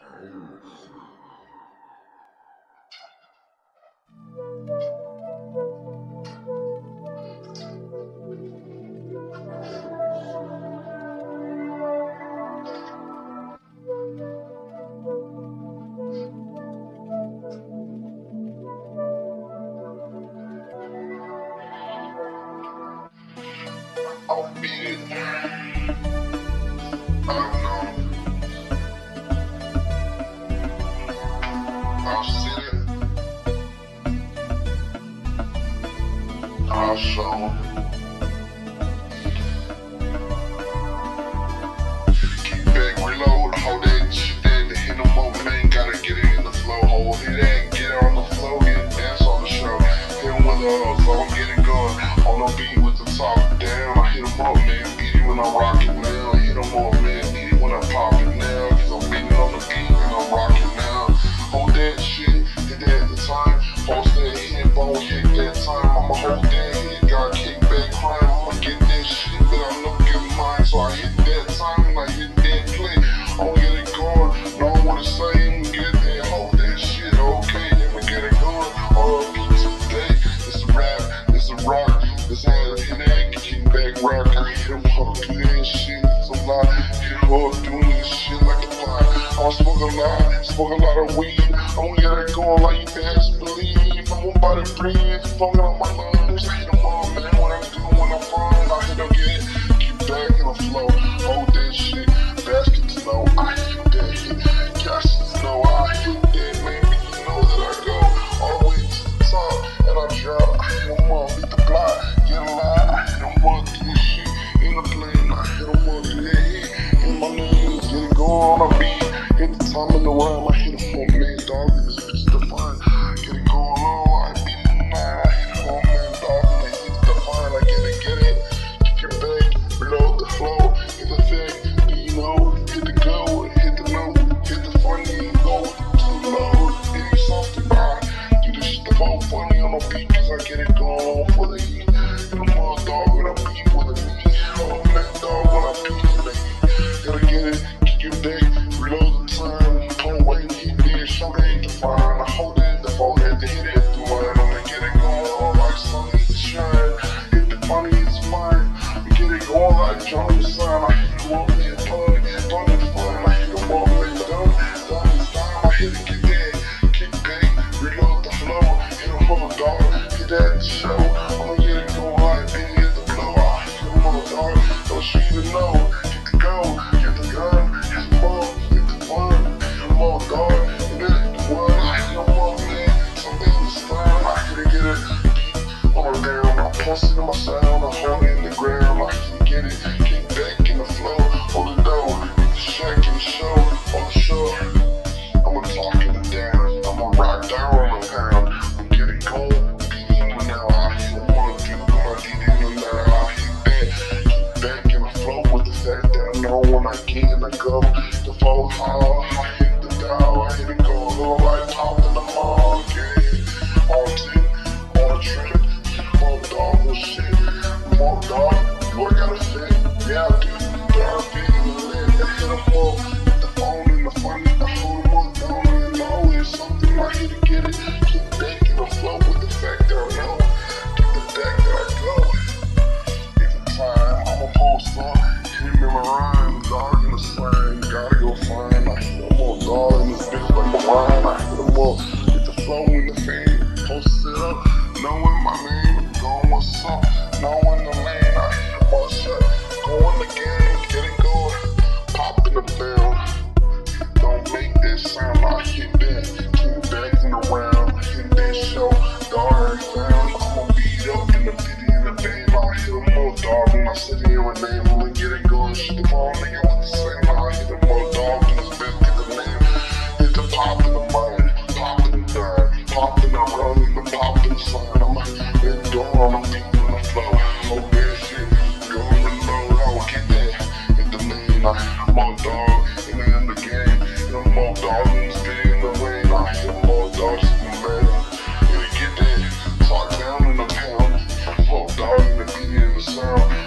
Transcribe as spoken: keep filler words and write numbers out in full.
I'll beat it. I don't know. I'll sit it. I'll show 'em. Keep back, reload, hold that shit there to hit 'em over. They ain't gotta get it in the flow. Hold it in, get it on the flow, get it dance on the show. Hit 'em with the flow, get it going. On the beat with the top down. I hit 'em up, man. Beat it when I'm rocking now. Hit 'em up, man. Beat it when I'm popping now. Cause I'm beating on the beat and I'm rocking now. Hold that shit, hit that at the time. Post that hit, bone hit that time. I'ma hold that hit, got kickback crime. I'ma get that shit, but I know get mine. So I hit that time and I hit that play. I'ma get it going, know what to say, and get that, hold that shit, okay, I'ma get it going. R I P today, it's a rap, it's a rock, it's how hit that kickback rock. I hit 'em up, do that shit, it's a lot. Hit 'em up, doing this shit like a pot. I'ma smoke a lot, smoke a lot of weed. I'ma get it going like you best believe. I'm about to breathe, fucking up my lungs. I hit 'em up, man, what I do when I'm fun. I hit 'em get, keep back in the flow. Hold that shit, basket to know. I hit that hit, cash to know. I hit that, man, you know that I go all the way to the top and I drop. I hit 'em up, beat the block, get a lot. I hit 'em up, do this shit in the plane. I hit 'em up, do that hit in my knees, get it going on a beat. Hit the time in the rhyme, I hit 'em up, man, dog, and this bitch define. Get it going on, I beat it tonight. I hit 'em up, man, dog, and they hit the define. I get it, get it, kick it back, reload the flow, hit the effect, do you know, hit the go, hit the note, hit the funny, go to the low, hit you something, bye. Do this shit the phone funny on the beat, cause I get it going for the heat. Hit 'em up, dog, when I beat with a knee. Oh, man, dog, when I beat with a heat. Gotta get it, kick it back, reload the time, don't wait, hit this, show they ain't defined. I hold it, the phone had to hit it through mine. I'ma get it going like sun is to shine. Hit the funny, it's mine. We get it going like Johnny Sign. I hit 'em up, man, fun, fun and fun. I hit 'em up, man, done, done is done. I hit it, get that, kick back, reload the flow. Hit 'em up, dog, hit that show. I'ma get it going like Benny at the blow. I hit 'em up, dog, don't you even know. Get the go, get the gun, hit 'em up, hit the fun. Hit 'em up, dog, hit it, the one. I hit 'em up, man, something in the style. I hit it, get it, beat on the down. I punch it in my sound, I hold it in the ground. I hit it, get it, kick back in the flow. Hold it down, hit the shack in the show, on the show. I'ma talk it down, I'ma rock down on the ground. I'ma get it going, beat it in now. I hit 'em up, do it, I did it in now. I hit that, kick back in the flow with the fact that I know when I get in the go. The flow high, I hit the dial, I hit it go, little like top in the mall. Get it, on tip, on a trip, more dog and shit, more dog, do I gotta fit? Yeah, I do, but I beat it in the lid. I hit 'em up, hit the phone and the funny, I hold 'em up, down and know it's something. I hit it, get it, keep back in the flow with the fact that I know, get the back that I go. Hit the time, I'ma post up, hit him in my rhyme, dog in the slang, gotta go find. I hit 'em up, dog in this bitch like a wine. I hit 'em up, hit the flow in the fame, post it up, knowing my name, going what's up, knowing the lane. I hit 'em up, shut, go in the game, get it going, pop in the bell, don't make that sound. I hit that, keep back in the round, hit that show, dog found. I'ma beat up in the pity in the band. I hit 'em up, dog, when I sit here and name, I'ma get it going, shit the phone nigga with the same. I hit 'em up, dog, in this bitch, get the name, hit the pop in the mind, pop in the dime, pop in the run, the pop in the sign. I'm in the door, I'm beat in the flow, hold that shit, go reload, I'll get that, hit the lane. I hit 'em up, dog, and in the game, hit 'em up, dog, and spit in the rain. I hit 'em up, dog, just the man, and get that, talk down in the pound, hit 'em up, dog, and the beat in the sound.